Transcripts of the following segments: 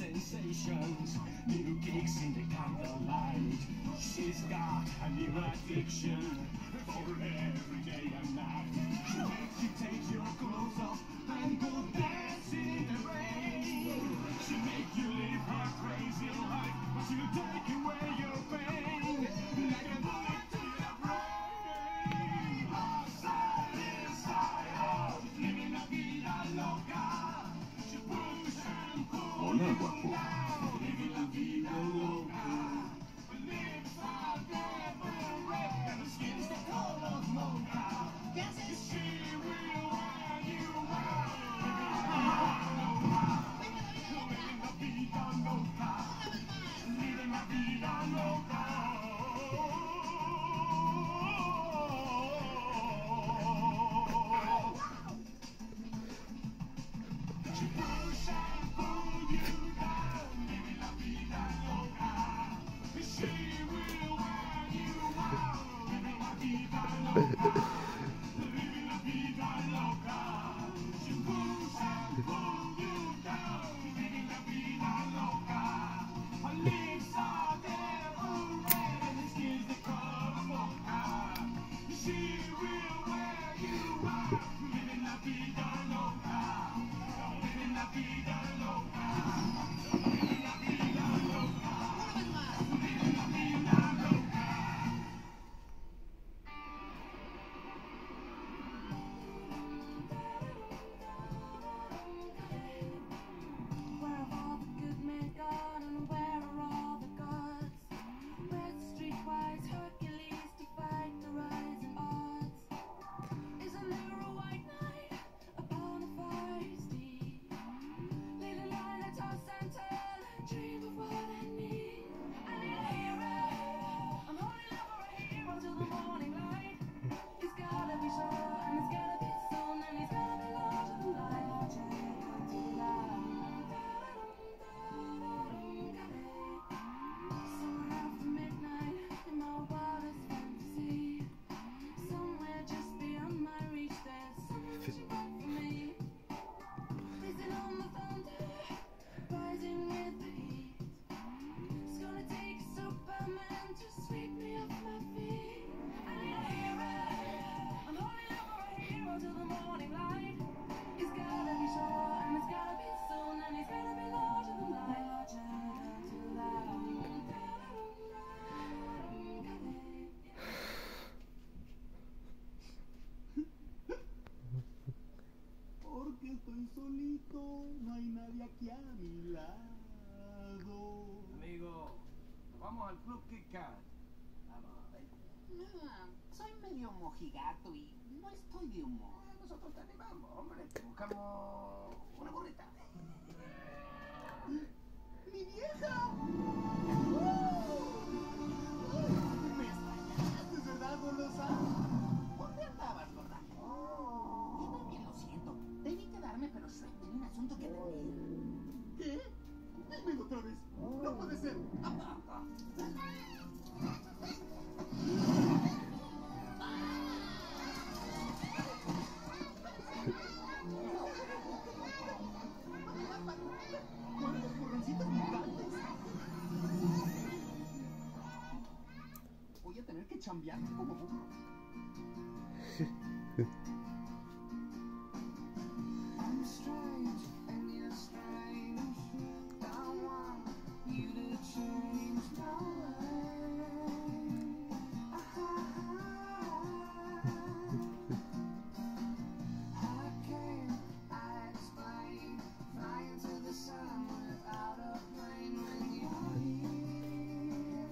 sensations, little kicks in the candlelight. She's got a new addiction for every day and night. She makes you take your clothes off and go dance in the rain. She make you live her crazy life, but she'll take away your pain like a bullet to your brain. Outside, inside, out, living la vida loca. She push and pull you down, living la vida loca. Her lips are devil red and her skin's the color of mocha. She will wear you out, living la vida loca. Living la vida loca. She push and pull you down, living la vida loca. She will wear you out, living la vida loca. Living la vida loca. She push and pull you down, living la vida loca. Her lips are devil red and her skin's the color of mocha. She will wear you out, living la vida loca. Living la vida loca. Living la vida loca. Living la vida loca. Where have all the good men gone and where are all the gods? Where's the streetwise Hercules to fight the rising odds? Isn't there a white knight upon a fiery steed? Leading line I toss and turn, dream of what I need. I need a hero, I'm holding out for a hero till the morning light. He's gotta be sure and he's gotta be soon and he's gotta be larger than life. Somewhere after midnight in my wildest fantasy, somewhere just beyond my reach, there's someone waiting for me. Blazing on the thunder, rising with the heat. It's gonna take a Superman to sweep me off my feet. I need a hero, I'm holding out for a hero till the morning light. He's gotta be sure and he's gotta be soon and he's gotta be larger than life. Porque estoy solito, no hay nadie aquí a mi lado. Amigo, nos vamos al Club Kit Kat. Vamos, ven. Soy medio mojigato y no estoy de humor. Nosotros te animamos, hombre. Te buscamos una burrita. ¡Mi vieja! Me extrañaste, ¿verdad, golosa? ¿Dónde andabas, gorda? Yo también lo siento. Debí quedarme, pero Shrek tenía un asunto que atender. ¿Qué? Dímelo otra vez. No puede ser. ¡Cuántos porroncitos gigantes! Voy a tener que chambear como burro. I'm strange and you're strange. Don't want you to change no way. How can I explain flying to the sun without a plane when you're here?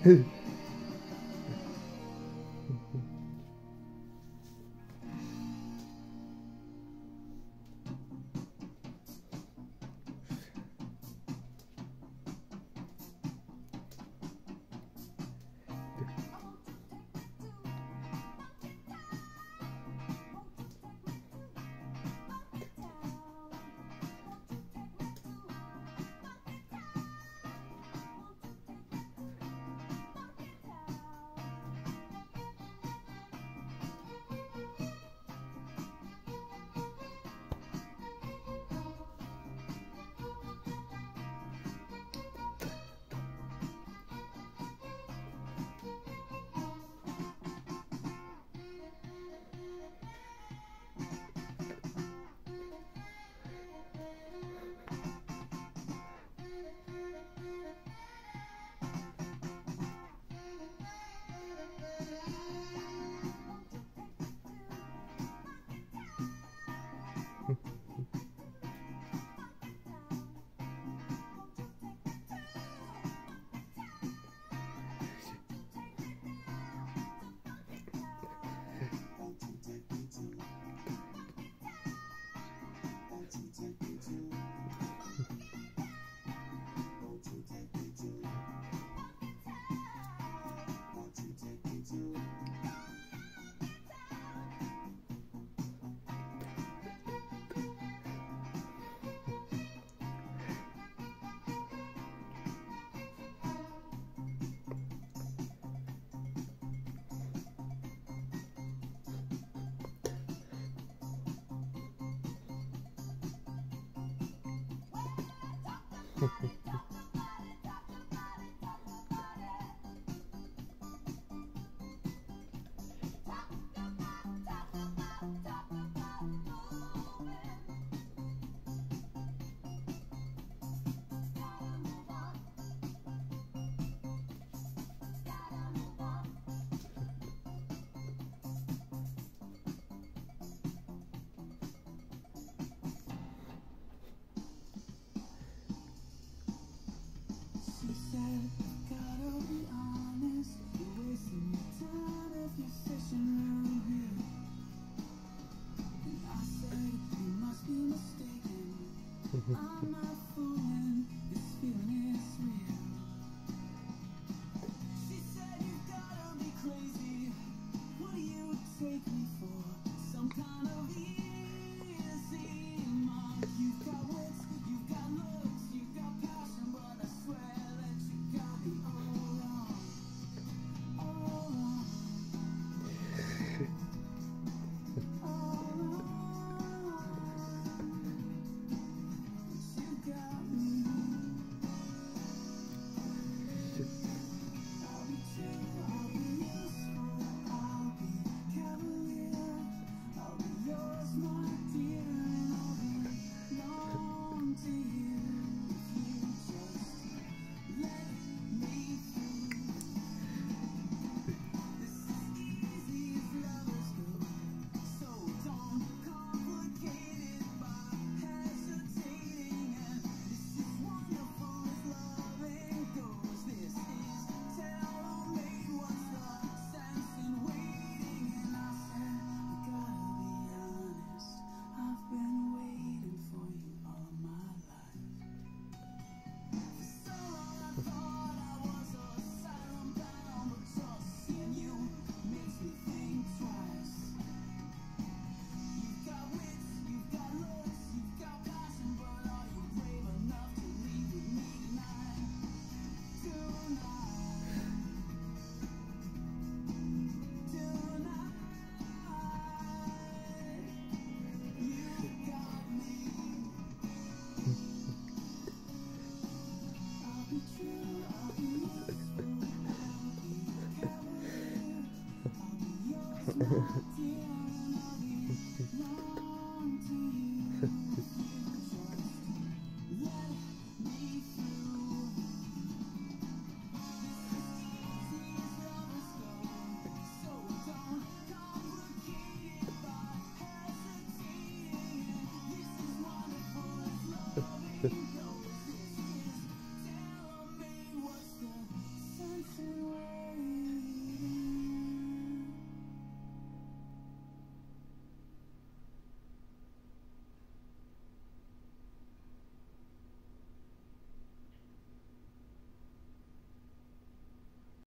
She said, gotta be honest, you're wasting your time if you're fishing around here. And I said, you must be mistaken. I'm not